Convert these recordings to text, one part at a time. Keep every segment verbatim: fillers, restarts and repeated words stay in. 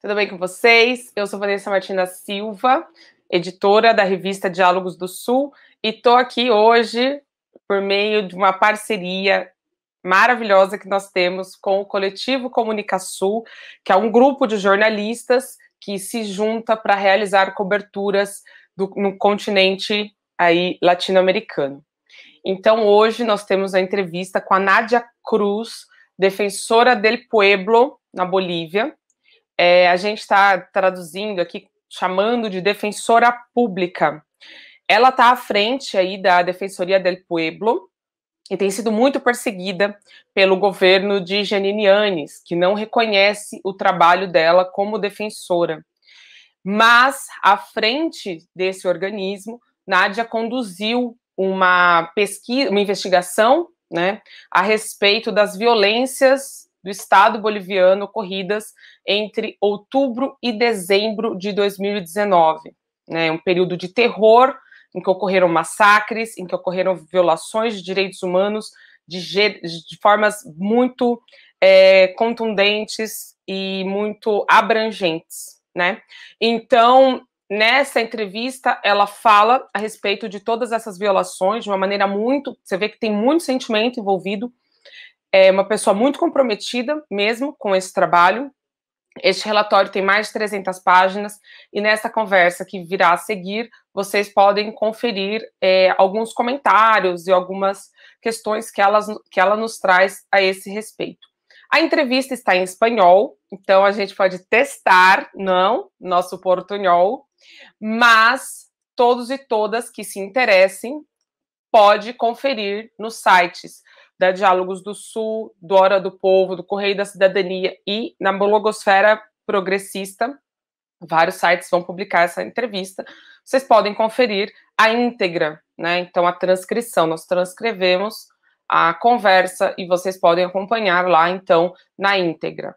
Tudo bem com vocês? Eu sou Vanessa Martina Silva, editora da revista Diálogos do Sul, e estou aqui hoje por meio de uma parceria maravilhosa que nós temos com o Coletivo Comunicasul, que é um grupo de jornalistas que se junta para realizar coberturas do, no continente aí latino-americano. Então, hoje nós temos a entrevista com a Nadia Cruz, defensora del pueblo na Bolívia. É, a gente está traduzindo aqui, chamando de defensora pública. Ela está à frente aí da Defensoria del Pueblo e tem sido muito perseguida pelo governo de Jeanine Áñez, que não reconhece o trabalho dela como defensora. Mas, à frente desse organismo, Nadia conduziu uma pesquisa, uma investigação, né, a respeito das violências do Estado boliviano ocorridas entre outubro e dezembro de dois mil e dezenove, né, um período de terror em que ocorreram massacres, em que ocorreram violações de direitos humanos de, de formas muito é, contundentes e muito abrangentes, né? Então, nessa entrevista, ela fala a respeito de todas essas violações de uma maneira muito... Você vê que tem muito sentimento envolvido, é uma pessoa muito comprometida mesmo com esse trabalho. Este relatório tem mais de trezentas páginas e nessa conversa que virá a seguir, vocês podem conferir é, alguns comentários e algumas questões que, elas, que ela nos traz a esse respeito. A entrevista está em espanhol, então a gente pode testar, não, nosso portunhol, mas todos e todas que se interessem, pode conferir nos sites da Diálogos do Sul, do Hora do Povo, do Correio da Cidadania e na blogosfera progressista. Vários sites vão publicar essa entrevista. Vocês podem conferir a íntegra, né? Então, a transcrição. Nós transcrevemos a conversa e vocês podem acompanhar lá, então, na íntegra.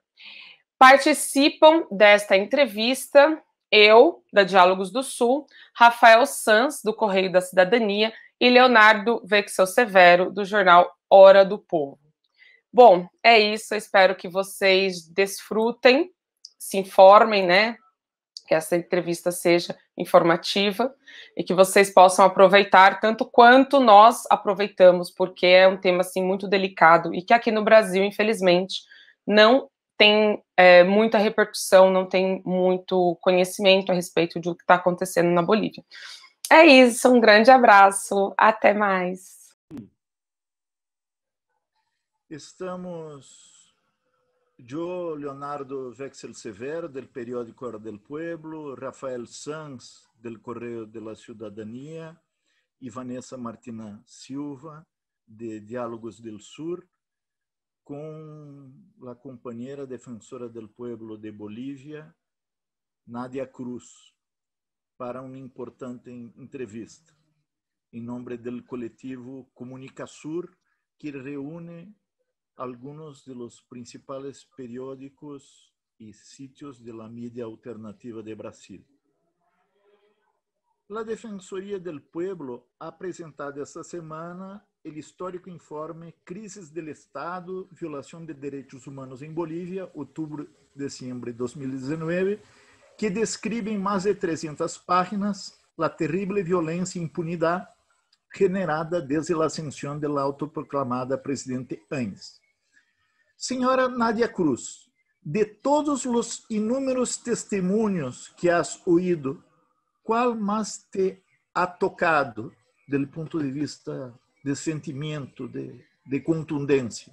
Participam desta entrevista eu, da Diálogos do Sul, Rafael Sanz, do Correio da Cidadania, e Leonardo Vexel Severo, do jornal Hora do Povo. Bom, é isso, eu espero que vocês desfrutem, se informem, né, que essa entrevista seja informativa e que vocês possam aproveitar tanto quanto nós aproveitamos, porque é um tema, assim, muito delicado e que aqui no Brasil, infelizmente, não tem é, muita repercussão, não tem muito conhecimento a respeito do que está acontecendo na Bolívia. É isso, um grande abraço, até mais. Estamos, eu, Leonardo Vexel Severo, del periódico Hora del Pueblo, Rafael Sanz, del Correio de la Ciudadanía, y Vanessa Martina Silva, de Diálogos del Sur, com a companheira defensora del pueblo de Bolívia, Nadia Cruz, para uma importante entrevista, em nome do coletivo Comunicasur, que reúne alguns dos principais periódicos e sítios da mídia alternativa de Brasil. A Defensoria del Pueblo ha apresentado esta semana o histórico informe Crisis del Estado, Violação de Direitos Humanos em Bolívia, outubro-dezembro de dois mil e dezenove, que describe em mais de trezentas páginas a terrível violência e impunidade generada desde a ascensão da autoproclamada presidente Áñez. Senhora Nadia Cruz, de todos os inúmeros testemunhos que has ouído, qual mais te ha tocado, do ponto de vista de sentimento, de, de contundência?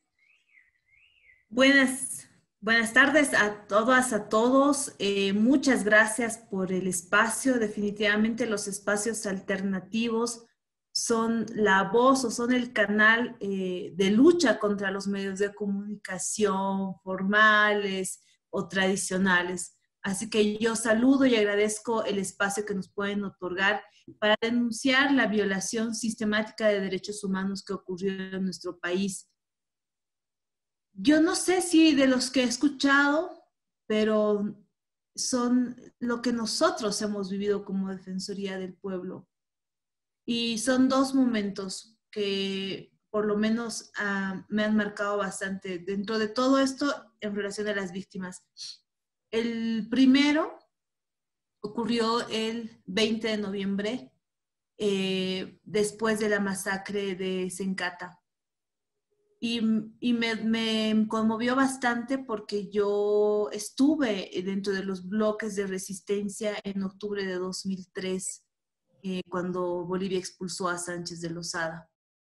Buenas Buenas tardes a todas, a todos. Eh, muchas gracias por el espacio. Definitivamente los espacios alternativos son la voz o son el canal eh, de lucha contra los medios de comunicación formales o tradicionales. Así que yo saludo y agradezco el espacio que nos pueden otorgar para denunciar la violación sistemática de derechos humanos que ocurrió en nuestro país. Yo no sé si de los que he escuchado, pero son lo que nosotros hemos vivido como Defensoría del Pueblo. Y son dos momentos que por lo menos uh, me han marcado bastante dentro de todo esto en relación a las víctimas. el primero ocurrió el veinte de noviembre, eh, después de la masacre de Sencata. Y, y me, me conmovió bastante porque yo estuve dentro de los bloques de resistencia en octubre de dos mil tres, eh, cuando Bolivia expulsó a Sánchez de Lozada.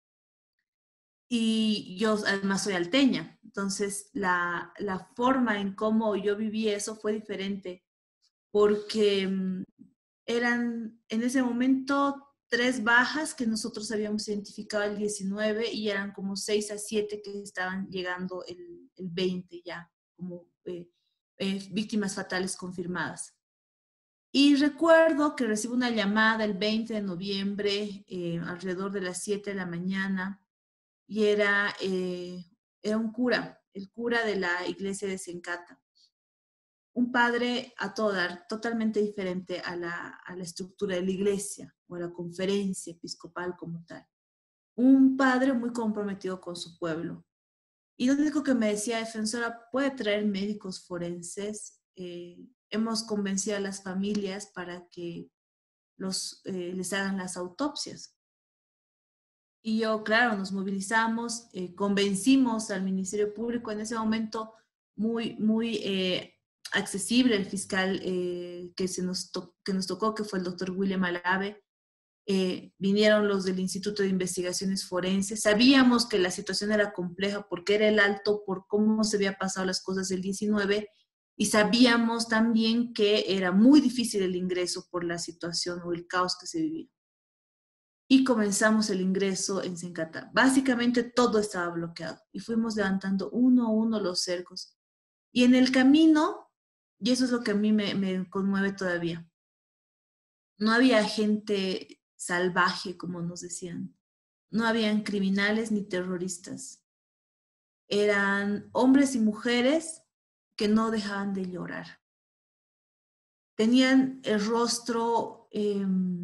Y yo además soy alteña, entonces la, la forma en cómo yo viví eso fue diferente, porque um, eran en ese momento tres bajas que nosotros habíamos identificado el diecinueve y eran como seis a siete que estaban llegando el, el veinte ya, como eh, eh, víctimas fatales confirmadas. Y recuerdo que recibo una llamada el veinte de noviembre, eh, alrededor de las siete de la mañana, y era, eh, era un cura, el cura de la iglesia de Sencata. Un padre a todo dar, totalmente diferente a la, a la estructura de la iglesia o a la conferencia episcopal como tal. Un padre muy comprometido con su pueblo. Y lo único que me decía, defensora, ¿puede traer médicos forenses? Eh, hemos convencido a las familias para que los, eh, les hagan las autopsias. Y yo, claro, nos movilizamos, eh, convencimos al Ministerio Público, en ese momento muy, muy eh, accesible, el fiscal eh, que, se nos que nos tocó, que fue el doctor William Alave. Eh, vinieron los del Instituto de Investigaciones Forenses. Sabíamos que la situación era compleja porque era el Alto, por cómo se había pasado las cosas del diecinueve, y sabíamos también que era muy difícil el ingreso por la situación o el caos que se vivía. Y comenzamos el ingreso en Sencata. Básicamente todo estaba bloqueado y fuimos levantando uno a uno los cercos. Y en el camino, y eso es lo que a mí me, me conmueve todavía, no había gente salvaje, como nos decían. No habían criminales ni terroristas. Eran hombres y mujeres que no dejaban de llorar. Tenían el rostro eh,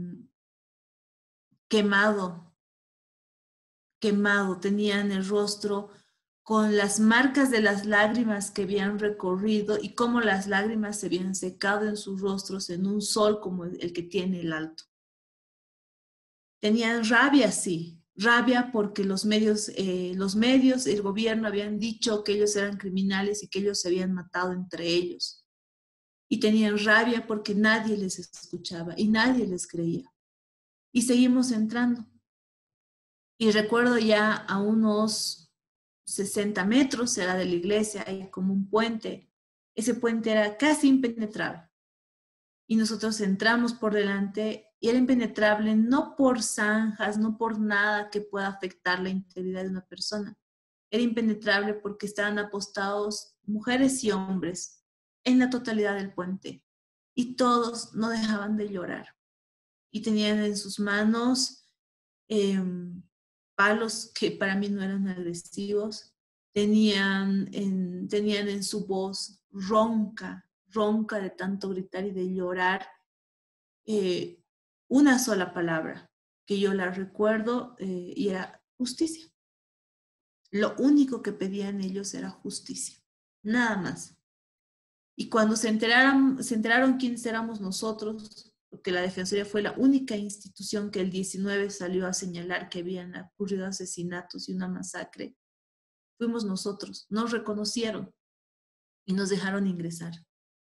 quemado, quemado, tenían el rostro con las marcas de las lágrimas que habían recorrido y cómo las lágrimas se habían secado en sus rostros en un sol como el que tiene el Alto. Tenían rabia, sí, rabia porque los medios, eh, los medios, el gobierno habían dicho que ellos eran criminales y que ellos se habían matado entre ellos. Y tenían rabia porque nadie les escuchaba y nadie les creía. Y seguimos entrando. Y recuerdo ya a unos sesenta metros, era de la iglesia, hay como un puente. Ese puente era casi impenetrable. Y nosotros entramos por delante y era impenetrable no por zanjas, no por nada que pueda afectar la integridad de una persona. Era impenetrable porque estaban apostados mujeres y hombres en la totalidad del puente. Y todos no dejaban de llorar. Y tenían en sus manos eh, palos que para mí no eran agresivos. Tenían en, tenían en su voz ronca, ronca de tanto gritar y de llorar, eh, una sola palabra que yo la recuerdo eh, y era justicia. Lo único que pedían ellos era justicia, nada más. Y cuando se enteraron, se enteraron quiénes éramos nosotros, porque la Defensoría fue la única institución que el diecinueve salió a señalar que habían ocurrido asesinatos y una masacre, fuimos nosotros. Nos reconocieron y nos dejaron ingresar.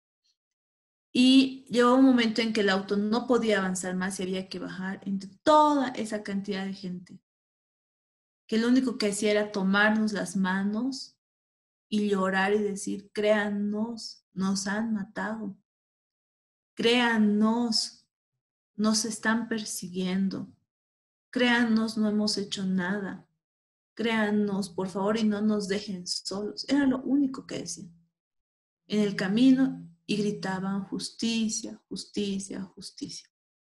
Y llegó un momento en que el auto no podía avanzar más y había que bajar entre toda esa cantidad de gente, que lo único que hacía era tomarnos las manos y llorar y decir, créannos, nos han matado, créannos, nos están persiguiendo, créannos, no hemos hecho nada, créannos, por favor, y no nos dejen solos. Era lo único que decían. En el camino, y gritaban justicia, justicia, justicia.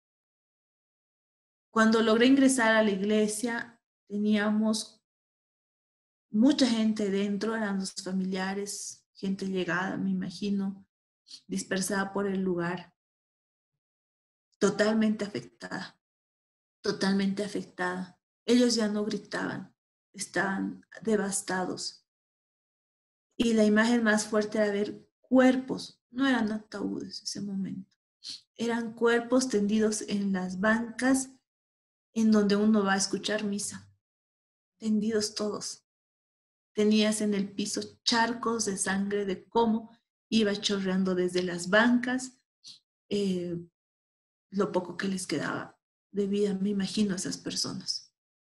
Cuando logré ingresar a la iglesia, teníamos mucha gente dentro, eran los familiares, gente llegada, me imagino, dispersada por el lugar, totalmente afectada, totalmente afectada. Ellos ya no gritaban, estaban devastados. Y la imagen más fuerte era ver cuerpos, No eran ataúdes ese momento. Eran cuerpos tendidos en las bancas en donde uno va a escuchar misa. Tendidos todos. Tenías en el piso charcos de sangre de cómo iba chorreando desde las bancas eh, lo poco que les quedaba de vida, me imagino, a esas personas.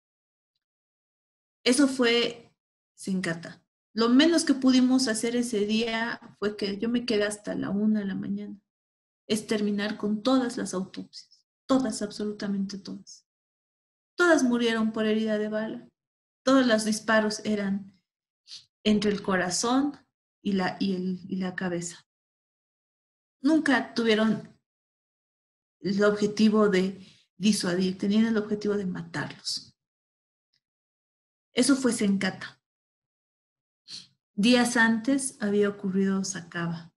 Eso fue Sencata. Lo menos que pudimos hacer ese día fue que yo me quedé hasta la una de la mañana. Es terminar con todas las autopsias. Todas, absolutamente todas. Todas murieron por herida de bala. Todos los disparos eran entre el corazón y la, y el, y la cabeza. Nunca tuvieron el objetivo de disuadir, tenían el objetivo de matarlos. Eso fue Sencata. Días antes había ocurrido Sacaba.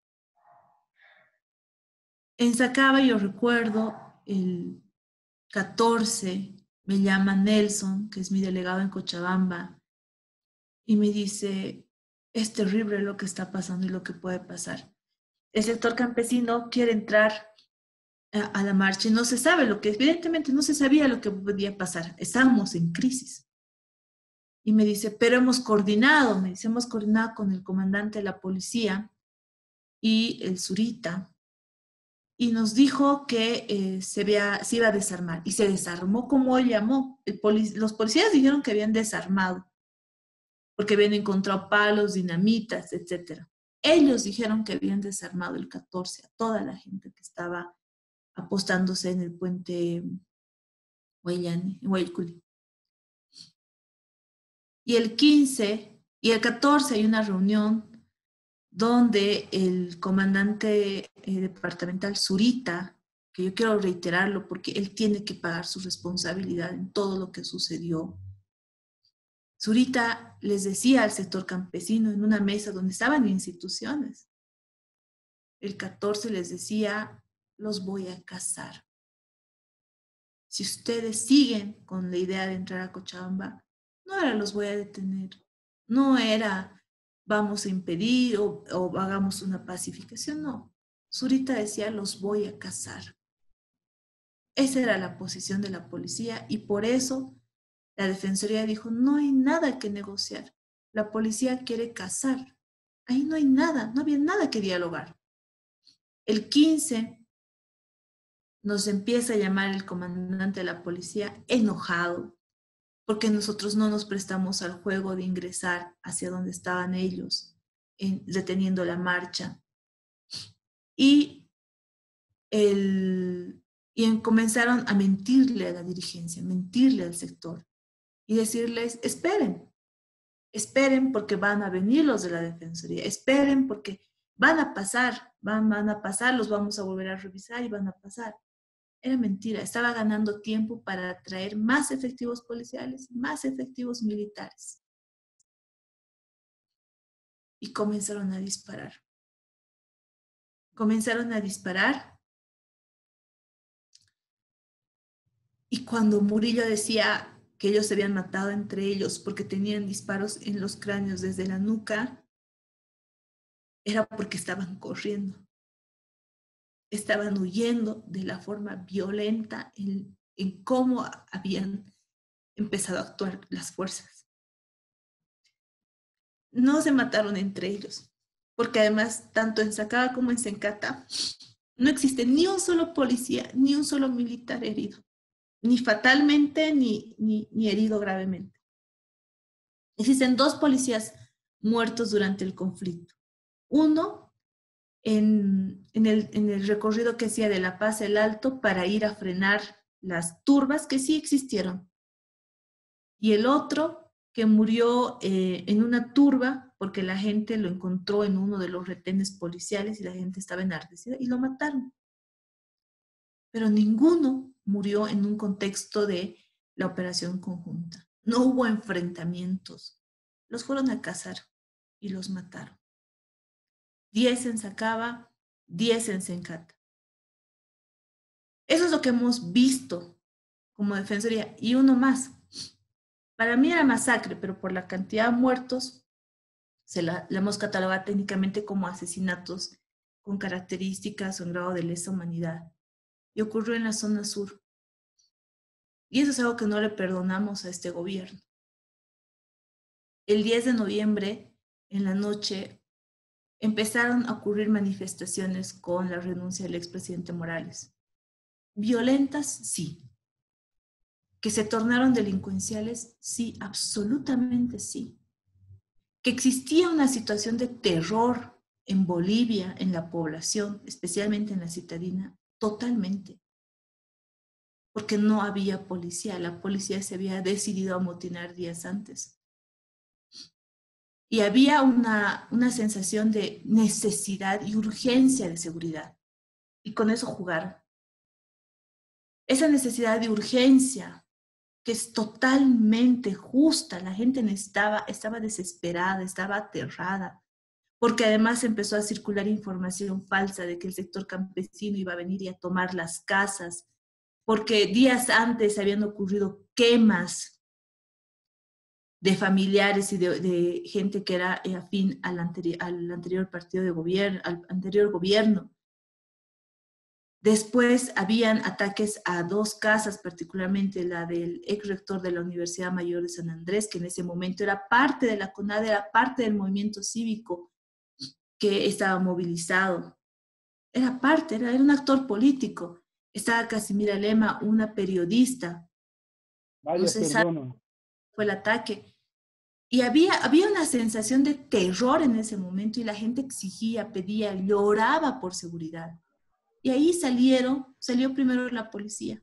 En Sacaba yo recuerdo el catorce, me llama Nelson, que es mi delegado en Cochabamba, y me dice, es terrible lo que está pasando y lo que puede pasar. El sector campesino quiere entrar a, a la marcha y no se sabe lo que, evidentemente no se sabía lo que podía pasar. Estábamos en crisis. Y me dice, pero hemos coordinado, me dice, hemos coordinado con el comandante de la policía y el Zurita, y nos dijo que eh, se, vea, se iba a desarmar. Y se desarmó como él llamó. El polic- los policías dijeron que habían desarmado, porque habían encontrado palos, dinamitas, etcétera. Ellos dijeron que habían desarmado el catorce a toda la gente que estaba apostándose en el puente Huayllani, Huayculi. Y el quince y el catorce hay una reunión donde el comandante eh, departamental Zurita, que yo quiero reiterarlo porque él tiene que pagar su responsabilidad en todo lo que sucedió. Zurita les decía al sector campesino en una mesa donde estaban instituciones, el catorce les decía, los voy a cazar. Si ustedes siguen con la idea de entrar a Cochabamba, no era los voy a detener, no era vamos a impedir o, o hagamos una pacificación, no. Zurita decía, los voy a cazar. Esa era la posición de la policía y por eso la Defensoría dijo, no hay nada que negociar. La policía quiere cazar. Ahí no hay nada, no había nada que dialogar. El quince nos empieza a llamar el comandante de la policía enojado porque nosotros no nos prestamos al juego de ingresar hacia donde estaban ellos, en, deteniendo la marcha. Y, el, y en, comenzaron a mentirle a la dirigencia, mentirle al sector y decirles, esperen, esperen porque van a venir los de la Defensoría, esperen porque van a pasar, van, van a pasar, los vamos a volver a revisar y van a pasar. Era mentira, estaba ganando tiempo para traer más efectivos policiales, más efectivos militares. Y comenzaron a disparar. Comenzaron a disparar. Y cuando Murillo decía que ellos se habían matado entre ellos porque tenían disparos en los cráneos desde la nuca, era porque estaban corriendo. Estaban huyendo de la forma violenta en, en cómo habían empezado a actuar las fuerzas. No se mataron entre ellos, porque además, tanto en Sacaba como en Sencata, no existe ni un solo policía, ni un solo militar herido, ni fatalmente, ni, ni, ni herido gravemente. Existen dos policías muertos durante el conflicto. Uno en, en, el, en el recorrido que hacía de La Paz el Alto para ir a frenar las turbas que sí existieron. Y el otro que murió eh, en una turba porque la gente lo encontró en uno de los retenes policiales y la gente estaba enardecida y lo mataron. Pero ninguno murió en un contexto de la operación conjunta. No hubo enfrentamientos. Los fueron a cazar y los mataron. Diez en Sacaba, diez en Sencata. Eso es lo que hemos visto como Defensoría. Y uno más. Para mí era masacre, pero por la cantidad de muertos, se la, la hemos catalogado técnicamente como asesinatos con características o en grado de lesa humanidad. Y ocurrió en la zona sur. Y eso es algo que no le perdonamos a este gobierno. El diez de noviembre, en la noche, empezaron a ocurrir manifestaciones con la renuncia del expresidente Morales. Violentas, sí. Que se tornaron delincuenciales, sí, absolutamente sí. Que existía una situación de terror en Bolivia, en la población, especialmente en la citadina, totalmente. Porque no había policía, la policía se había decidido amotinar días antes. Y había una, una sensación de necesidad y urgencia de seguridad. Y con eso jugaron. Esa necesidad de urgencia, que es totalmente justa, la gente necesitaba, estaba desesperada, estaba aterrada, porque además empezó a circular información falsa de que el sector campesino iba a venir y a tomar las casas, porque días antes habían ocurrido quemas de familiares y de, de gente que era afín al, anteri al anterior partido de gobierno, al anterior gobierno. Después habían ataques a dos casas, particularmente la del ex rector de la Universidad Mayor de San Andrés, que en ese momento era parte de la CONADE, era parte del movimiento cívico que estaba movilizado. Era parte, era, era un actor político. Estaba Casimira Lema, una periodista. Vaya, No se sabe, perdona. fue el ataque. Y había, había una sensación de terror en ese momento y la gente exigía, pedía, lloraba por seguridad. Y ahí salieron, salió primero la policía.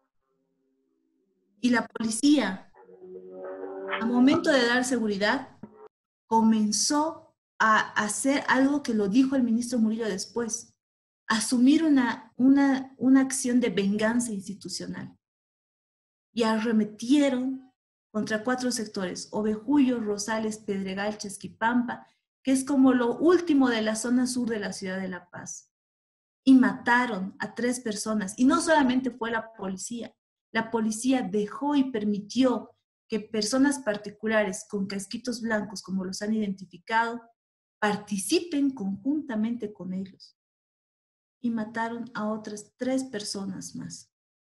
Y la policía, a momento de dar seguridad, comenzó a hacer algo que lo dijo el ministro Murillo después, asumir una, una, una acción de venganza institucional. Y arremetieron contra cuatro sectores, Ovejullo, Rosales, Pedregal, Chasquipampa, que es como lo último de la zona sur de la ciudad de La Paz. Y mataron a tres personas. Y no solamente fue la policía, la policía dejó y permitió que personas particulares con casquitos blancos, como los han identificado, participen conjuntamente con ellos. Y mataron a otras tres personas más.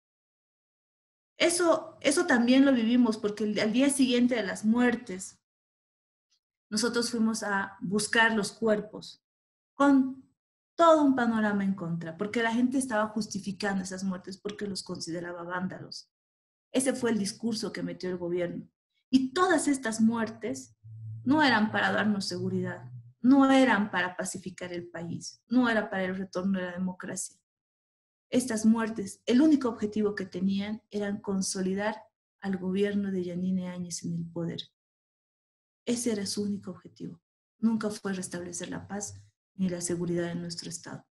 Eso, eso también lo vivimos porque el, al día siguiente de las muertes, nosotros fuimos a buscar los cuerpos con todo un panorama en contra, porque la gente estaba justificando esas muertes porque los consideraba vándalos. Ese fue el discurso que metió el gobierno. Y todas estas muertes no eran para darnos seguridad, no eran para pacificar el país, no era para el retorno de la democracia. Estas muertes, el único objetivo que tenían era consolidar al gobierno de Yanine Áñez en el poder. Ese era su único objetivo. Nunca fue restablecer la paz ni la seguridad en nuestro Estado.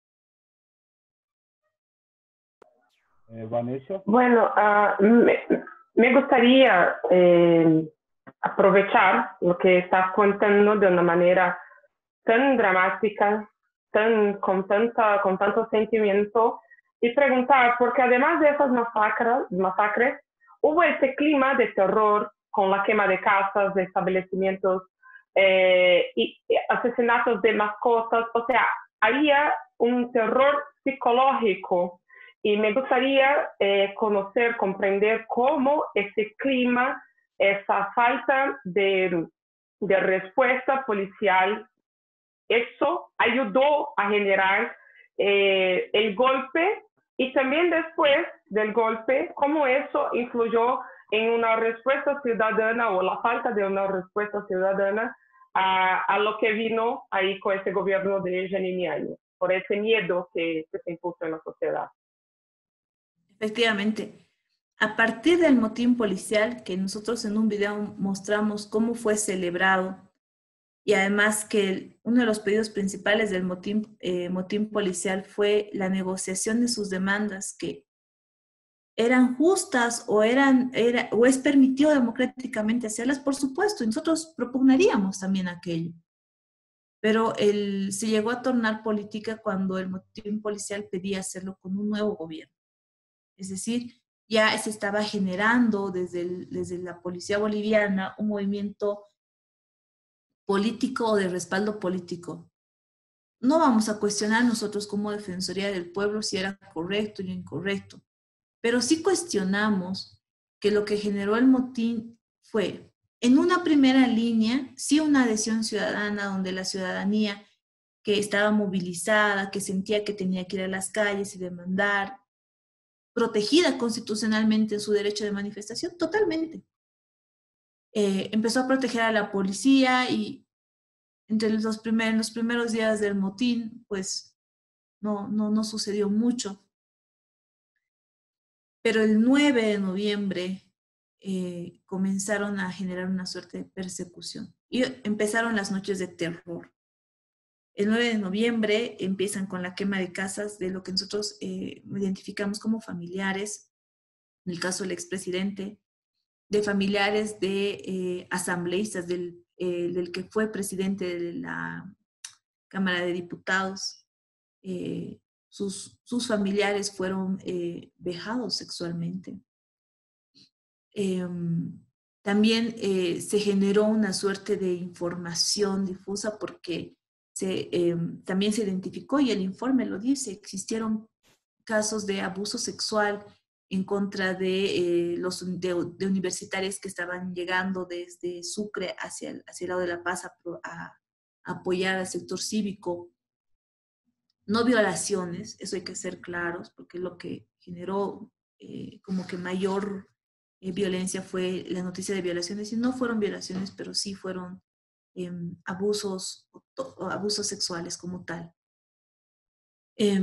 Eh, Vanessa. Bueno, uh, me, me gustaría eh, aprovechar lo que estás contando de una manera tan dramática, tan, con, tanta, con tanto sentimiento, y preguntar, porque además de esas masacres, masacres, hubo este clima de terror con la quema de casas, de establecimientos, eh, y, y asesinatos de mascotas, o sea, había un terror psicológico, y me gustaría eh, conocer, comprender cómo ese clima, esa falta de, de respuesta policial, eso ayudó a generar eh, el golpe, y también después del golpe, cómo eso influyó en una respuesta ciudadana o la falta de una respuesta ciudadana a, a lo que vino ahí con ese gobierno de Yanine Áñez, por ese miedo que, que se impuso en la sociedad. Efectivamente, a partir del motín policial, que nosotros en un video mostramos cómo fue celebrado, y además que el, uno de los pedidos principales del motín, eh, motín policial fue la negociación de sus demandas, que eran justas o, eran, era, o es permitido democráticamente hacerlas, por supuesto, y nosotros propugnaríamos también aquello. Pero el, se llegó a tornar política cuando el motín policial pedía hacerlo con un nuevo gobierno. Es decir, ya se estaba generando desde, el, desde la policía boliviana un movimiento político o de respaldo político no vamos a cuestionar nosotros como Defensoría del Pueblo si era correcto o incorrecto, pero sí cuestionamos que lo que generó el motín fue, en una primera línea, sí una adhesión ciudadana donde la ciudadanía que estaba movilizada, que sentía que tenía que ir a las calles y demandar, protegida constitucionalmente en su derecho de manifestación, totalmente. Eh, empezó a proteger a la policía y entre los, primer, los primeros días del motín, pues no, no, no sucedió mucho. Pero el nueve de noviembre eh, comenzaron a generar una suerte de persecución y empezaron las noches de terror. El nueve de noviembre empiezan con la quema de casas de lo que nosotros eh, identificamos como familiares, en el caso del expresidente, de familiares de eh, asambleístas, del, eh, del que fue presidente de la Cámara de Diputados. Eh, sus, sus familiares fueron eh, vejados sexualmente. Eh, también eh, se generó una suerte de información difusa porque se, eh, también se identificó, y el informe lo dice, existieron casos de abuso sexual en contra de, eh, los, de, de universitarios que estaban llegando desde Sucre hacia el, hacia el lado de La Paz a, a, a apoyar al sector cívico. No violaciones, eso hay que ser claros, porque lo que generó eh, como que mayor eh, violencia fue la noticia de violaciones, y no fueron violaciones, pero sí fueron eh, abusos, abusos sexuales como tal. Eh,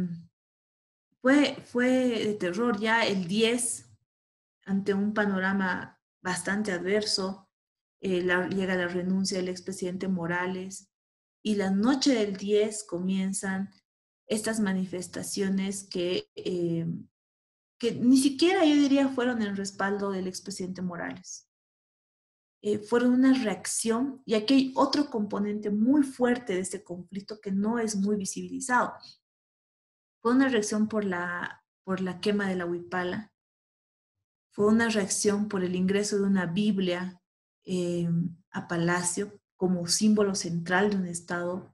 fue, fue de terror ya el diez, ante un panorama bastante adverso, eh, la, llega la renuncia del expresidente Morales, y la noche del diez comienzan estas manifestaciones que, eh, que ni siquiera yo diría fueron en respaldo del expresidente Morales. Eh, fueron una reacción, y aquí hay otro componente muy fuerte de este conflicto que no es muy visibilizado. Fue una reacción por la, por la quema de la huipala, fue una reacción por el ingreso de una Biblia eh, a Palacio como símbolo central de un Estado.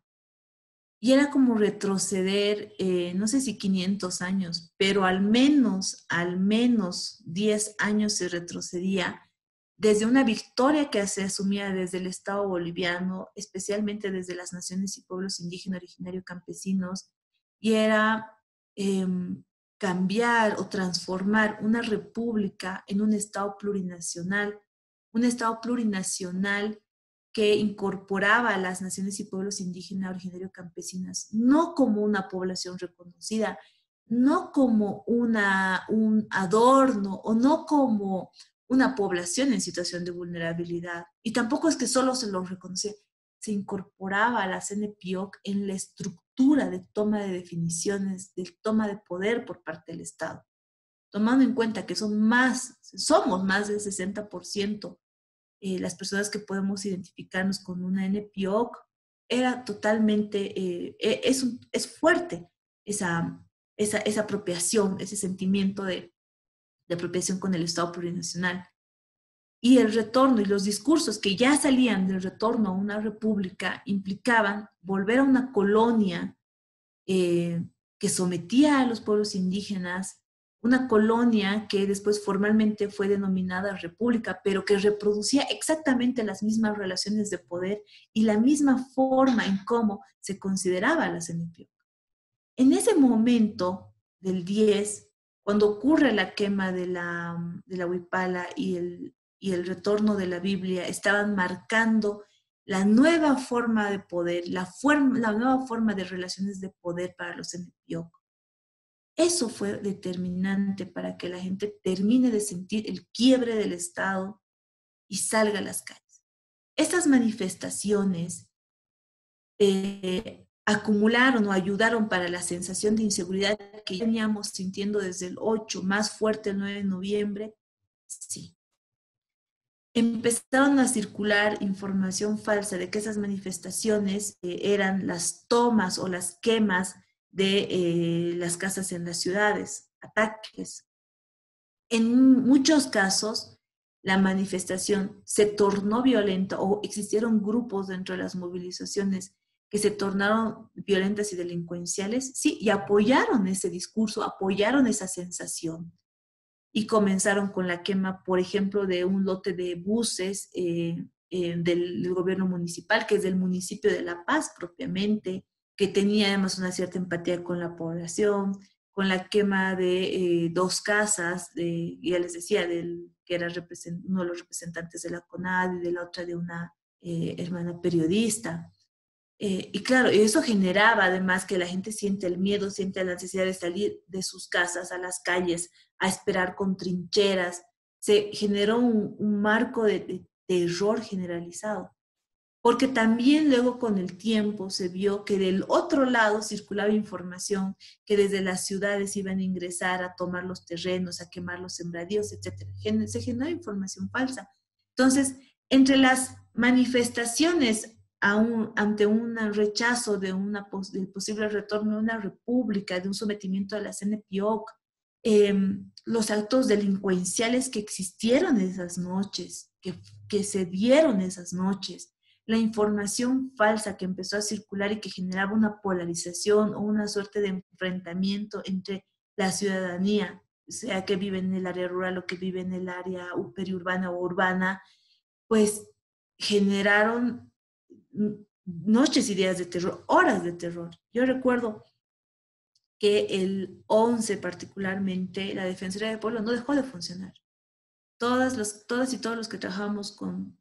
Y era como retroceder, eh, no sé si quinientos años, pero al menos, al menos diez años se retrocedía desde una victoria que se asumía desde el Estado boliviano, especialmente desde las naciones y pueblos indígenas originarios campesinos, y era eh, cambiar o transformar una república en un Estado plurinacional, un Estado plurinacional que incorporaba a las naciones y pueblos indígenas originarios campesinas, no como una población reconocida, no como una, un adorno o no como una población en situación de vulnerabilidad. Y tampoco es que solo se lo reconocía, se incorporaba a la C N P I O C en la estructura de toma de definiciones, de toma de poder por parte del Estado, tomando en cuenta que son más, somos más del sesenta por ciento Eh, las personas que podemos identificarnos con una N P O C, era totalmente, eh, es, un, es fuerte esa, esa, esa apropiación, ese sentimiento de, de apropiación con el Estado plurinacional. Y el retorno y los discursos que ya salían del retorno a una república implicaban volver a una colonia eh, que sometía a los pueblos indígenas, una colonia que después formalmente fue denominada república, pero que reproducía exactamente las mismas relaciones de poder y la misma forma en cómo se consideraba la C N P I O C. En ese momento del diez, cuando ocurre la quema de la, de la huipala y el, y el retorno de la Biblia, estaban marcando la nueva forma de poder, la, forma, la nueva forma de relaciones de poder para los N P I O C. Eso fue determinante para que la gente termine de sentir el quiebre del Estado y salga a las calles. Estas manifestaciones eh, acumularon o ayudaron para la sensación de inseguridad que ya veníamos sintiendo desde el ocho, más fuerte el nueve de noviembre, sí. Empezaron a circular información falsa de que esas manifestaciones eh, eran las tomas o las quemas de eh, las casas en las ciudades, ataques. En muchos casos, la manifestación se tornó violenta o existieron grupos dentro de las movilizaciones que se tornaron violentas y delincuenciales, sí, y apoyaron ese discurso, apoyaron esa sensación. Y comenzaron con la quema, por ejemplo, de un lote de buses eh, eh, del, del gobierno municipal, que es del municipio de La Paz propiamente, que tenía además una cierta empatía con la población, con la quema de eh, dos casas, de, ya les decía, del, que era uno de los representantes de la CONADI y de la otra de una eh, hermana periodista. Eh, y claro, eso generaba además que la gente siente el miedo, siente la necesidad de salir de sus casas a las calles, a esperar con trincheras. Se generó un, un marco de, de terror generalizado. Porque también luego con el tiempo se vio que del otro lado circulaba información que desde las ciudades iban a ingresar a tomar los terrenos, a quemar los sembradíos, etcétera. Se generó información falsa. Entonces, entre las manifestaciones a un, ante un rechazo de una, del posible retorno de una república, de un sometimiento a la C N P I O C, eh, los actos delincuenciales que existieron esas noches, que, que se dieron esas noches, la información falsa que empezó a circular y que generaba una polarización o una suerte de enfrentamiento entre la ciudadanía, sea que vive en el área rural o que vive en el área periurbana o urbana, pues generaron noches y días de terror, horas de terror. Yo recuerdo que el once particularmente, la Defensoría del Pueblo no dejó de funcionar. Todas, los, todas y todos los que trabajamos con,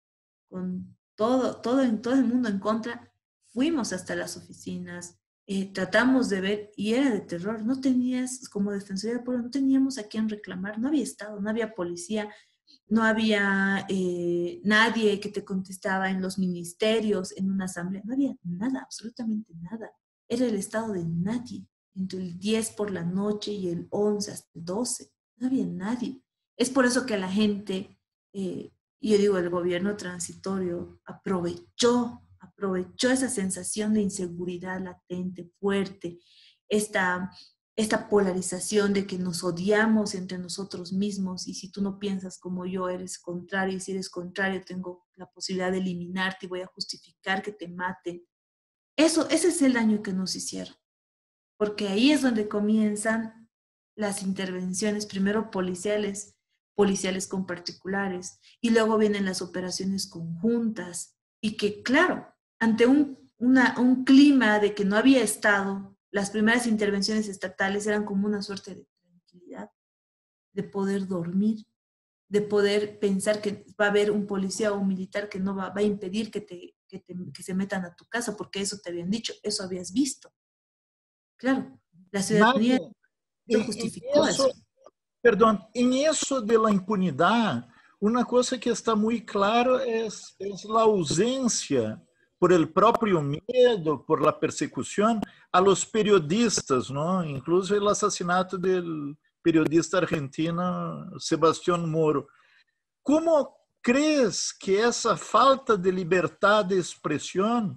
con todo, todo, en, todo el mundo en contra, fuimos hasta las oficinas, eh, tratamos de ver, y era de terror. No tenías, como Defensoría del Pueblo, no teníamos a quién reclamar, no había Estado, no había policía, no había eh, nadie que te contestaba en los ministerios, en una asamblea, no había nada, absolutamente nada. Era el estado de nadie, entre el diez por la noche y el once hasta el doce, no había nadie. Es por eso que la gente, eh, yo digo, el gobierno transitorio aprovechó, aprovechó esa sensación de inseguridad latente, fuerte, esta... esta polarización de que nos odiamos entre nosotros mismos, y si tú no piensas como yo, eres contrario, y si eres contrario, tengo la posibilidad de eliminarte y voy a justificar que te maten. Eso, ese es el daño que nos hicieron, porque ahí es donde comienzan las intervenciones, primero policiales, policiales con particulares, y luego vienen las operaciones conjuntas, y que claro, ante un, una, un clima de que no había Estado, las primeras intervenciones estatales eran como una suerte de tranquilidad, de poder dormir, de poder pensar que va a haber un policía o un militar que no va, va a impedir que, te, que, te, que se metan a tu casa, porque eso te habían dicho, eso habías visto. Claro, la ciudadanía Nadia, justificó eso, eso. Perdón, en eso de la impunidad, una cosa que está muy claro es, es la ausencia por el propio miedo, por la persecución a los periodistas, ¿no? Incluso el asesinato del periodista argentino Sebastián Moro. ¿Cómo crees que esa falta de libertad de expresión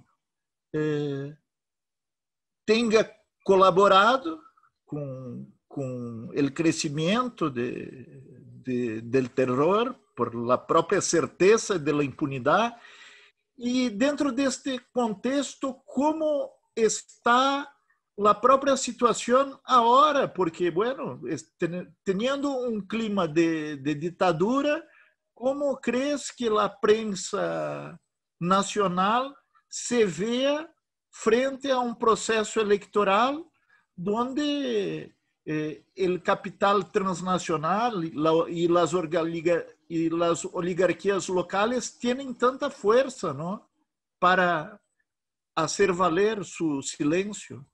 eh, tenga colaborado con, con el crecimiento de, de, del terror por la propia certeza de la impunidad? Y dentro de este contexto, ¿cómo está la propia situación ahora? Porque, bueno, teniendo un clima de, de dictadura, ¿cómo crees que la prensa nacional se vea frente a un proceso electoral donde eh, el capital transnacional y, la, y, las y las oligarquías locales tienen tanta fuerza, ¿no?, para hacer valer su silencio?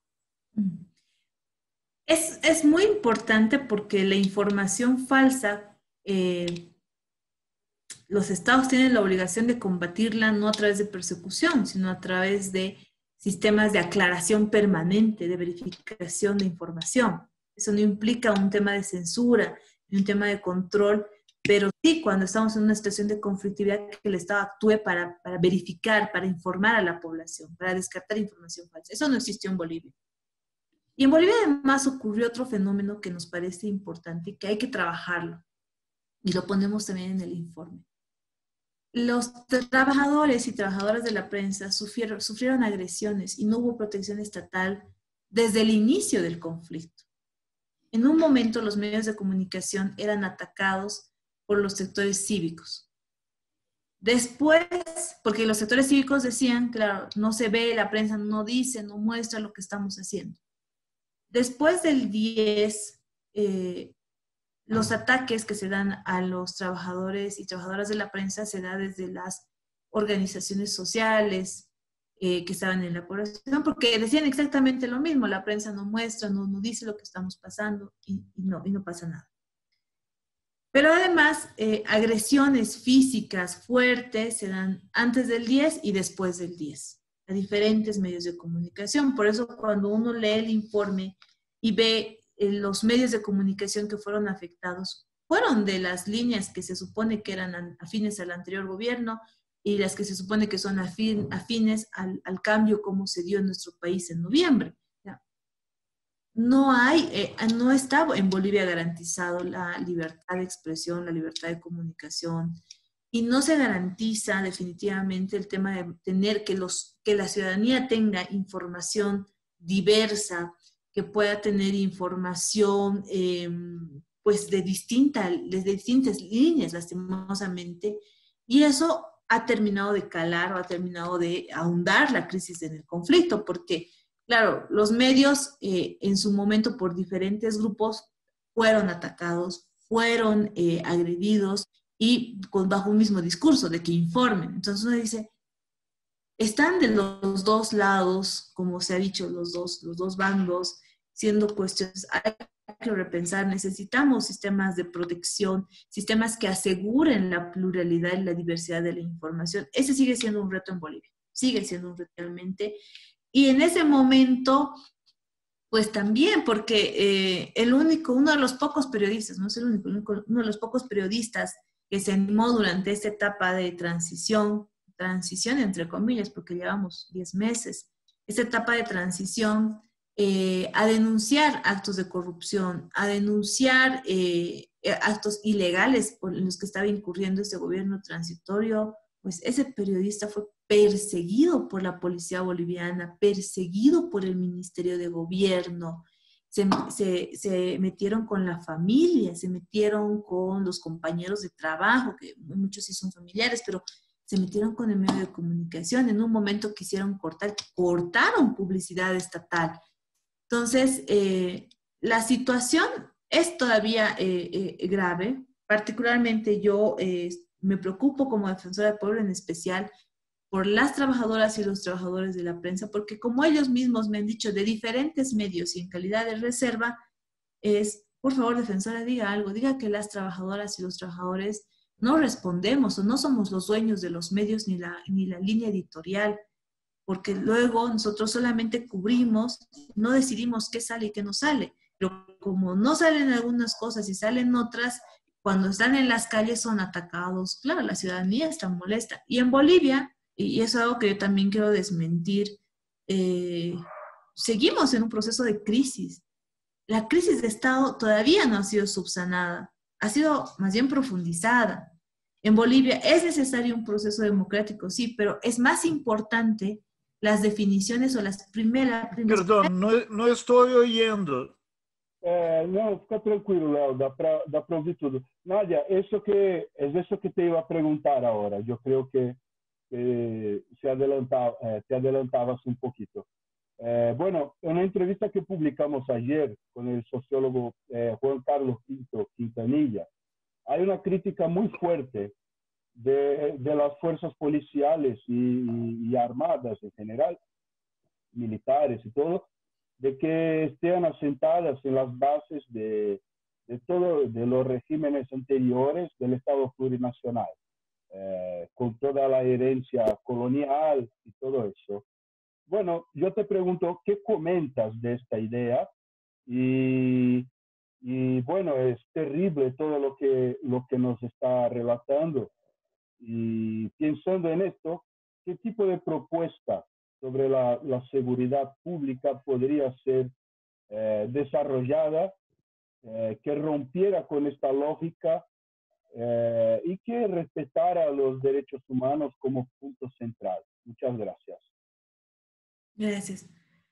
Es, es muy importante porque la información falsa, eh, los estados tienen la obligación de combatirla no a través de persecución, sino a través de sistemas de aclaración permanente, de verificación de información. Eso no implica un tema de censura, un tema de control, pero sí cuando estamos en una situación de conflictividad, que el Estado actúe para, para verificar, para informar a la población, para descartar información falsa. Eso no existió en Bolivia. Y en Bolivia además ocurrió otro fenómeno que nos parece importante y que hay que trabajarlo. Y lo ponemos también en el informe. Los trabajadores y trabajadoras de la prensa sufrieron, sufrieron agresiones y no hubo protección estatal desde el inicio del conflicto. En un momento los medios de comunicación eran atacados por los sectores cívicos. Después, porque los sectores cívicos decían, claro, no se ve, la prensa no dice, no muestra lo que estamos haciendo. Después del diez, eh, los ataques que se dan a los trabajadores y trabajadoras de la prensa se dan desde las organizaciones sociales eh, que estaban en la población, porque decían exactamente lo mismo, la prensa no muestra, no, no dice lo que estamos pasando y, y, no, y no pasa nada. Pero además, eh, agresiones físicas fuertes se dan antes del diez y después del diez, a diferentes medios de comunicación. Por eso cuando uno lee el informe y ve eh, los medios de comunicación que fueron afectados, fueron de las líneas que se supone que eran afines al anterior gobierno y las que se supone que son afín, afines al, al cambio como se dio en nuestro país en noviembre. No hay, eh, no está en Bolivia garantizado la libertad de expresión, la libertad de comunicación, y no se garantiza definitivamente el tema de tener que, los, que la ciudadanía tenga información diversa, que pueda tener información eh, pues de, distinta, de distintas líneas, lastimosamente, y eso ha terminado de calar o ha terminado de ahondar la crisis en el conflicto, porque claro, los medios eh, en su momento por diferentes grupos fueron atacados, fueron eh, agredidos y con, bajo un mismo discurso de que informen. Entonces uno dice, están de los dos lados, como se ha dicho, los dos, los dos bandos, siendo cuestiones, hay que repensar, necesitamos sistemas de protección, sistemas que aseguren la pluralidad y la diversidad de la información. Ese sigue siendo un reto en Bolivia, sigue siendo un reto realmente. Y en ese momento, pues también, porque eh, el único, uno de los pocos periodistas, no es el único, uno de los pocos periodistas que se animó durante esta etapa de transición, transición entre comillas, porque llevamos diez meses, esta etapa de transición, eh, a denunciar actos de corrupción, a denunciar eh, actos ilegales por los que estaba incurriendo este gobierno transitorio, pues ese periodista fue perseguido por la policía boliviana, perseguido por el Ministerio de Gobierno, se, se, se metieron con la familia, se metieron con los compañeros de trabajo, que muchos sí son familiares, pero se metieron con el medio de comunicación. En un momento quisieron cortar, cortaron publicidad estatal. Entonces, eh, la situación es todavía eh, eh, grave. Particularmente yo eh, me preocupo como defensora del pueblo en especial por las trabajadoras y los trabajadores de la prensa, porque como ellos mismos me han dicho de diferentes medios y en calidad de reserva, es, por favor, defensora, diga algo, diga que las trabajadoras y los trabajadores no respondemos o no somos los dueños de los medios ni la, ni la línea editorial, porque luego nosotros solamente cubrimos, no decidimos qué sale y qué no sale, pero como no salen algunas cosas y salen otras, cuando están en las calles son atacados. Claro, la ciudadanía está molesta. Y en Bolivia, y eso es algo que yo también quiero desmentir, eh, seguimos en un proceso de crisis. La crisis de Estado todavía no ha sido subsanada, ha sido más bien profundizada. En Bolivia es necesario un proceso democrático, sí, pero es más importante las definiciones o las primeras... Perdón, no, no estoy oyendo. É, não, fica tranquilo, Léo, dá para dá para ouvir tudo. Nádia, isso que, é isso que te iba a perguntar agora. Eu creio que eh, se adelantava, eh, te adelantabas un poquito. Eh, bueno, en una entrevista que publicamos ayer con el sociólogo eh, Juan Carlos Pinto Quintanilla, hay una crítica muy fuerte de, de las fuerzas policiales y, y armadas en general, militares y todo, de que estén asentadas en las bases de, de todo, de los regímenes anteriores del Estado plurinacional, eh, con toda la herencia colonial y todo eso. Bueno, yo te pregunto, ¿qué comentas de esta idea? Y, y bueno, es terrible todo lo que, lo que nos está relatando. Y pensando en esto, ¿qué tipo de propuesta sobre la, la seguridad pública podría ser eh, desarrollada eh, que rompiera con esta lógica eh, y que respetara los derechos humanos como punto central. Muchas gracias. Gracias.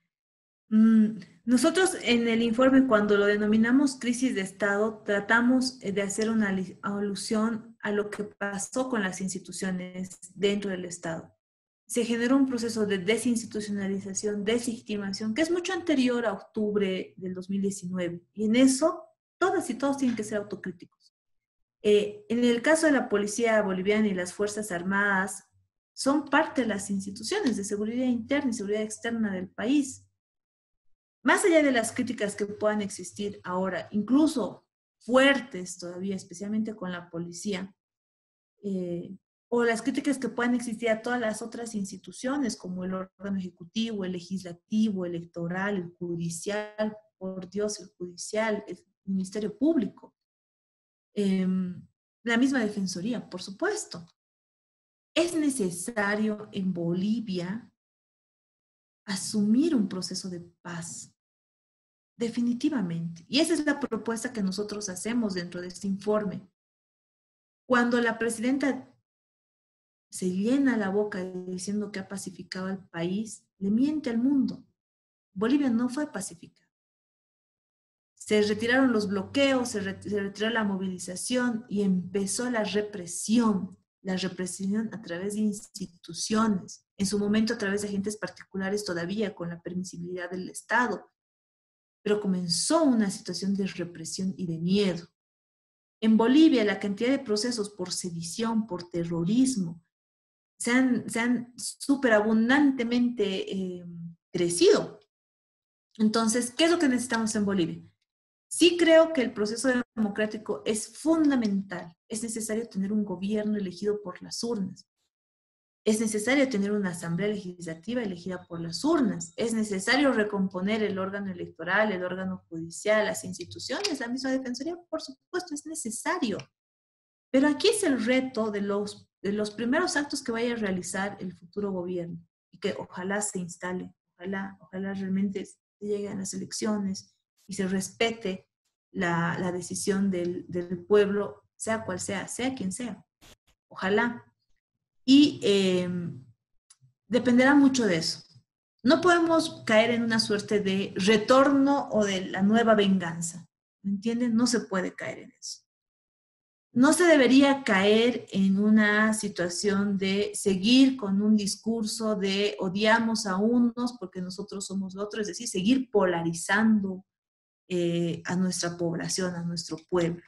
Mm, Nosotros en el informe, cuando lo denominamos crisis de Estado, tratamos de hacer una alusión a lo que pasó con las instituciones dentro del Estado. Se generó un proceso de desinstitucionalización, deslegitimación, que es mucho anterior a octubre del dos mil diecinueve. Y en eso, todas y todos tienen que ser autocríticos. Eh, en el caso de la policía boliviana y las Fuerzas Armadas, son parte de las instituciones de seguridad interna y seguridad externa del país. Más allá de las críticas que puedan existir ahora, incluso fuertes todavía, especialmente con la policía, eh, o las críticas que puedan existir a todas las otras instituciones, como el órgano ejecutivo, el legislativo, el electoral, el judicial, por Dios, el judicial, el Ministerio Público, eh, la misma Defensoría, por supuesto. Es necesario en Bolivia asumir un proceso de paz. Definitivamente. Y esa es la propuesta que nosotros hacemos dentro de este informe. Cuando la presidenta se llena la boca diciendo que ha pacificado al país, le miente al mundo. Bolivia no fue pacificada. Se retiraron los bloqueos, se, re se retiró la movilización y empezó la represión. La represión a través de instituciones, en su momento a través de agentes particulares todavía con la permisibilidad del Estado. Pero comenzó una situación de represión y de miedo. En Bolivia, la cantidad de procesos por sedición, por terrorismo, se han, se han superabundantemente eh, crecido. Entonces, ¿qué es lo que necesitamos en Bolivia? Sí creo que el proceso democrático es fundamental. Es necesario tener un gobierno elegido por las urnas. Es necesario tener una asamblea legislativa elegida por las urnas. Es necesario recomponer el órgano electoral, el órgano judicial, las instituciones, la misma defensoría, por supuesto, es necesario. Pero aquí es el reto de los, de los primeros actos que vaya a realizar el futuro gobierno y que ojalá se instale, ojalá, ojalá realmente se llegue a las elecciones y se respete la, la decisión del, del pueblo, sea cual sea, sea quien sea. Ojalá. Y eh, dependerá mucho de eso. No podemos caer en una suerte de retorno o de la nueva venganza. ¿Me entienden? No se puede caer en eso. No se debería caer en una situación de seguir con un discurso de odiamos a unos porque nosotros somos otros, es decir, seguir polarizando eh, a nuestra población, a nuestro pueblo.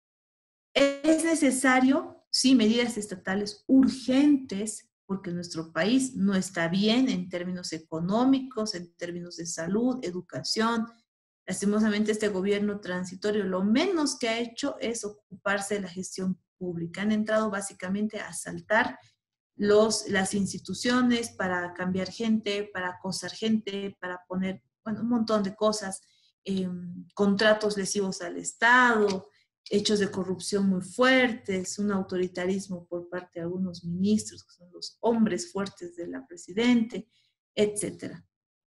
Es necesario sí, medidas estatales urgentes, porque nuestro país no está bien en términos económicos, en términos de salud, educación. Lastimosamente, este gobierno transitorio lo menos que ha hecho es ocuparse de la gestión pública. Han entrado básicamente a asaltar los, las instituciones para cambiar gente, para acosar gente, para poner, bueno, un montón de cosas, eh, contratos lesivos al Estado, hechos de corrupción muy fuertes, un autoritarismo por parte de algunos ministros, que son los hombres fuertes de la presidenta, etcétera.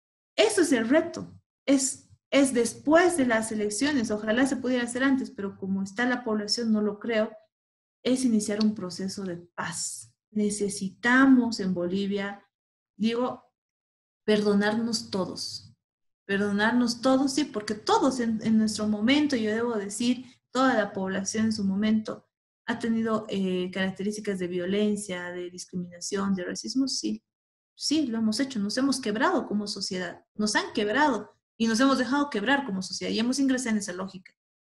Eso es el reto. Es, es después de las elecciones. Ojalá se pudiera hacer antes, pero como está la población, no lo creo, es iniciar un proceso de paz. Necesitamos en Bolivia, digo, perdonarnos todos. Perdonarnos todos, sí, porque todos en, en nuestro momento, yo debo decir, toda la población en su momento ha tenido eh, características de violencia, de discriminación, de racismo, sí. Sí, lo hemos hecho, nos hemos quebrado como sociedad, nos han quebrado y nos hemos dejado quebrar como sociedad y hemos ingresado en esa lógica.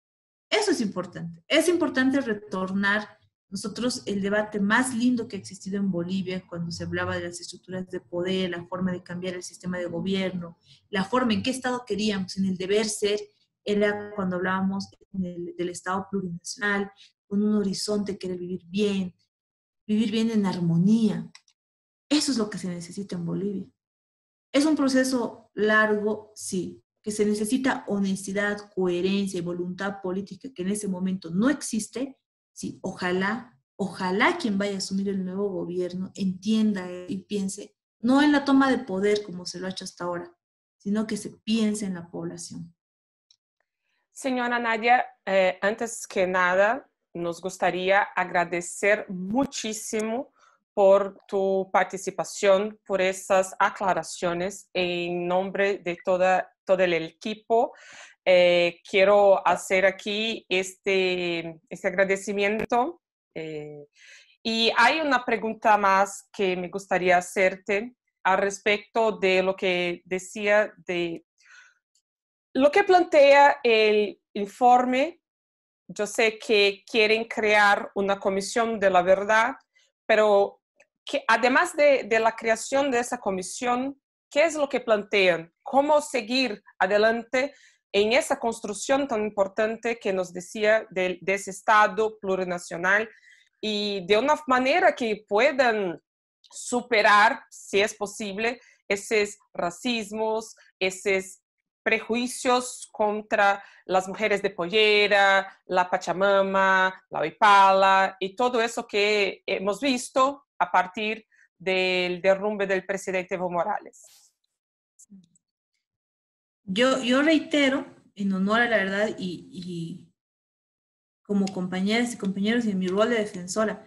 Eso es importante. Es importante retornar. Nosotros, el debate más lindo que ha existido en Bolivia, cuando se hablaba de las estructuras de poder, la forma de cambiar el sistema de gobierno, la forma en qué Estado queríamos, en el deber ser, era cuando hablábamos del, del Estado plurinacional, con un horizonte que era vivir bien, vivir bien en armonía. Eso es lo que se necesita en Bolivia. Es un proceso largo, sí, que se necesita honestidad, coherencia y voluntad política que en ese momento no existe. Sí, ojalá, ojalá quien vaya a asumir el nuevo gobierno entienda y piense, no en la toma de poder como se lo ha hecho hasta ahora, sino que se piense en la población. Señora Nadia, eh, antes que nada, nos gustaría agradecer muchísimo por tu participación, por esas aclaraciones en nombre de toda, todo el equipo. Eh, quiero hacer aquí este, este agradecimiento. Eh, y hay una pregunta más que me gustaría hacerte al respecto de lo que decía, de lo que plantea el informe. Yo sé que quieren crear una comisión de la verdad, pero que además de, de la creación de esa comisión, ¿qué es lo que plantean? ¿Cómo seguir adelante en esa construcción tan importante que nos decía de, de ese Estado plurinacional y de una manera que puedan superar, si es posible, esos racismos, esos prejuicios contra las mujeres de pollera, la Pachamama, la Oipala y todo eso que hemos visto a partir del derrumbe del presidente Evo Morales? Yo, yo reitero, en honor a la verdad y, y como compañeras y compañeros y en mi rol de defensora,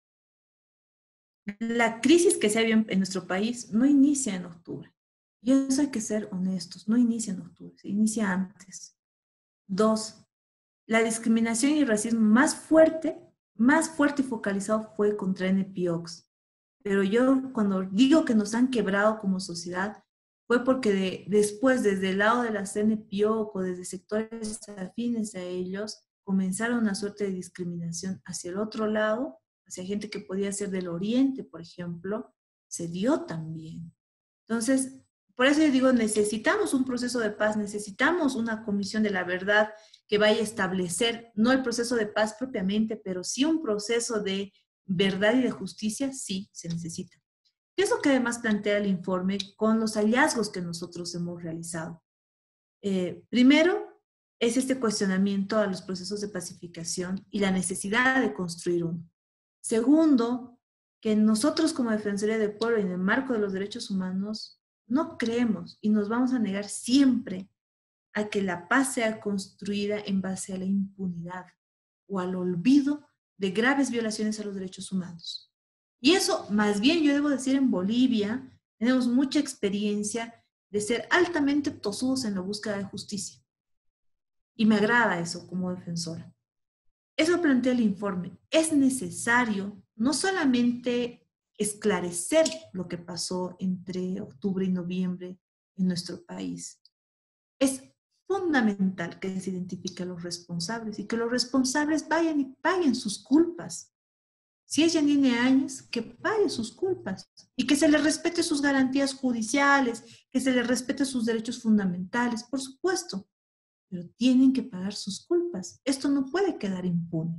la crisis que se ha vivido en nuestro país no inicia en octubre. Y eso hay que ser honestos, no inicia en octubre, se inicia antes. Dos, la discriminación y el racismo más fuerte, más fuerte y focalizado fue contra N P O X. Pero yo cuando digo que nos han quebrado como sociedad, fue porque de, después desde el lado de las N P O o desde sectores afines a ellos, comenzaron una suerte de discriminación hacia el otro lado, hacia gente que podía ser del oriente, por ejemplo, se dio también. Entonces, por eso yo digo, necesitamos un proceso de paz, necesitamos una comisión de la verdad que vaya a establecer, no el proceso de paz propiamente, pero sí un proceso de verdad y de justicia, sí se necesita. ¿Qué es lo que además plantea el informe con los hallazgos que nosotros hemos realizado? Eh, primero, es este cuestionamiento a los procesos de pacificación y la necesidad de construir uno. Segundo, que nosotros como Defensoría del Pueblo y en el marco de los derechos humanos no creemos y nos vamos a negar siempre a que la paz sea construida en base a la impunidad o al olvido de graves violaciones a los derechos humanos. Y eso, más bien yo debo decir, en Bolivia tenemos mucha experiencia de ser altamente tosudos en la búsqueda de justicia. Y me agrada eso como defensora. Eso plantea el informe. Es necesario no solamente esclarecer lo que pasó entre octubre y noviembre en nuestro país. Es fundamental que se identifiquen a los responsables y que los responsables vayan y paguen sus culpas. Si es Yanine Áñez, que pague sus culpas y que se le respete sus garantías judiciales, que se le respete sus derechos fundamentales, por supuesto, pero tienen que pagar sus culpas. Esto no puede quedar impune.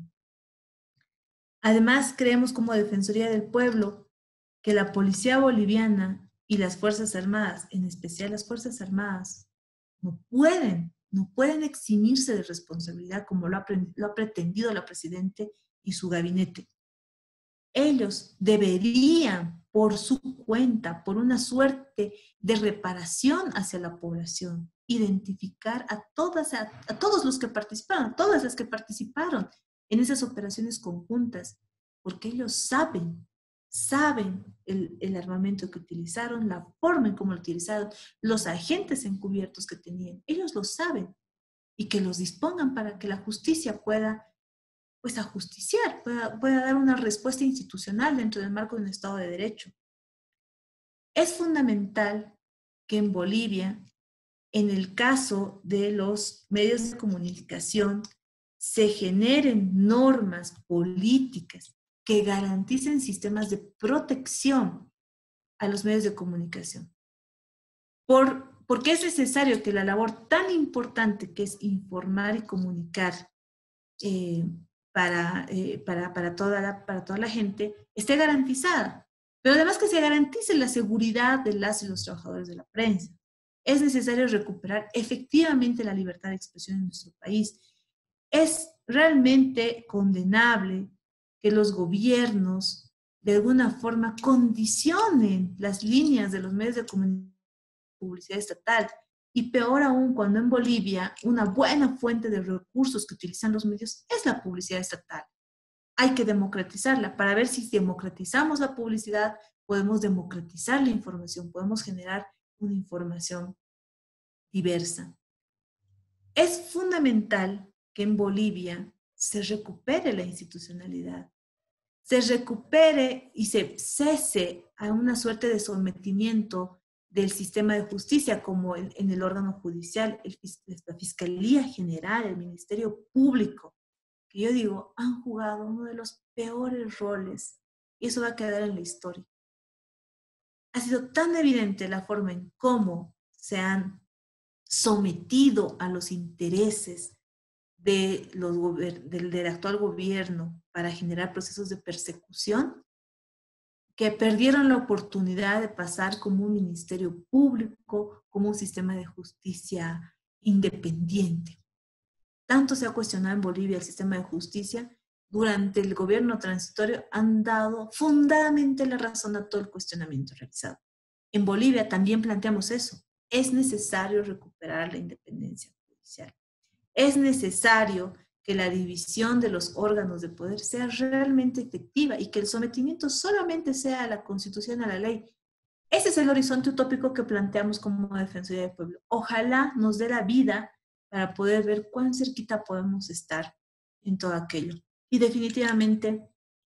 Además, creemos como Defensoría del Pueblo que la policía boliviana y las Fuerzas Armadas, en especial las Fuerzas Armadas, no pueden, no pueden eximirse de responsabilidad como lo ha, lo ha pretendido la Presidenta y su gabinete. Ellos deberían, por su cuenta, por una suerte de reparación hacia la población, identificar a, todas, a, a todos los que participaron, a todas las que participaron en esas operaciones conjuntas, porque ellos saben, saben el, el armamento que utilizaron, la forma en cómo lo utilizaron, los agentes encubiertos que tenían, ellos lo saben, y que los dispongan para que la justicia pueda pues ajusticiar, pueda, pueda dar una respuesta institucional dentro del marco de un Estado de Derecho. Es fundamental que en Bolivia, en el caso de los medios de comunicación, se generen normas políticas que garanticen sistemas de protección a los medios de comunicación. Por, porque es necesario que la labor tan importante que es informar y comunicar eh, Para, eh, para, para, toda la, para toda la gente, esté garantizada. Pero además que se garantice la seguridad de las y los trabajadores de la prensa. Es necesario recuperar efectivamente la libertad de expresión en nuestro país. Es realmente condenable que los gobiernos de alguna forma condicionen las líneas de los medios de comunicación y publicidad estatal. Y peor aún, cuando en Bolivia una buena fuente de recursos que utilizan los medios es la publicidad estatal. hay que democratizarla para ver si democratizamos la publicidad, podemos democratizar la información, podemos generar una información diversa. Es fundamental que en Bolivia se recupere la institucionalidad, se recupere y se cese a una suerte de sometimiento del sistema de justicia, como en, en el órgano judicial, el, la Fiscalía General, el Ministerio Público, que yo digo, han jugado uno de los peores roles, y eso va a quedar en la historia. Ha sido tan evidente la forma en cómo se han sometido a los intereses de los del, del actual gobierno para generar procesos de persecución, que perdieron la oportunidad de pasar como un ministerio público, como un sistema de justicia independiente. Tanto se ha cuestionado en Bolivia el sistema de justicia, durante el gobierno transitorio han dado fundamentalmente la razón a todo el cuestionamiento realizado. En Bolivia también planteamos eso. Es necesario recuperar la independencia judicial. Es necesario que la división de los órganos de poder sea realmente efectiva y que el sometimiento solamente sea a la Constitución, a la ley. Ese es el horizonte utópico que planteamos como Defensoría del Pueblo. Ojalá nos dé la vida para poder ver cuán cerquita podemos estar en todo aquello. Y definitivamente,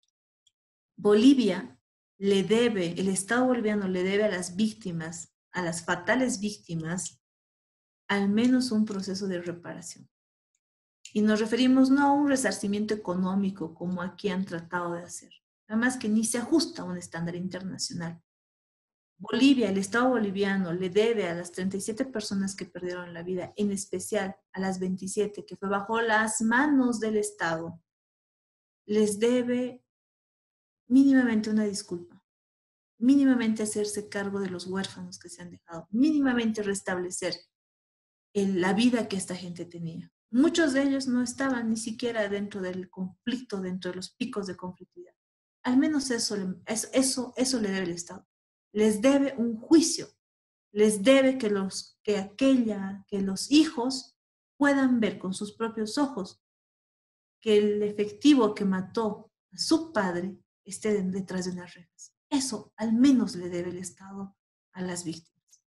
Bolivia le debe, el Estado boliviano le debe a las víctimas, a las fatales víctimas, al menos un proceso de reparación. Y nos referimos no a un resarcimiento económico como aquí han tratado de hacer, además que ni se ajusta a un estándar internacional. Bolivia, el Estado boliviano, le debe a las treinta y siete personas que perdieron la vida, en especial a las veintisiete, que fue bajo las manos del Estado, les debe mínimamente una disculpa, mínimamente hacerse cargo de los huérfanos que se han dejado, mínimamente restablecer el, la vida que esta gente tenía. Muchos de ellos no estaban ni siquiera dentro del conflicto, dentro de los picos de conflictividad. Al menos eso, eso, eso le debe el Estado. Les debe un juicio, les debe que, los, que, aquella, que los hijos puedan ver con sus propios ojos que el efectivo que mató a su padre esté detrás de unas rejas. Eso al menos le debe el Estado a las víctimas.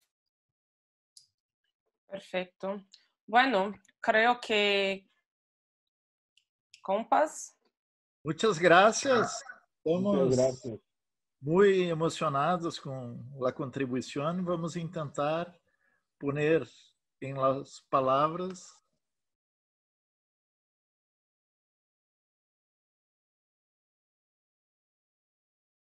Perfecto. Bueno, creo que compas. Muchas gracias. Estamos Muchas gracias. muy emocionados con la contribución. Vamos intentar poner en las palabras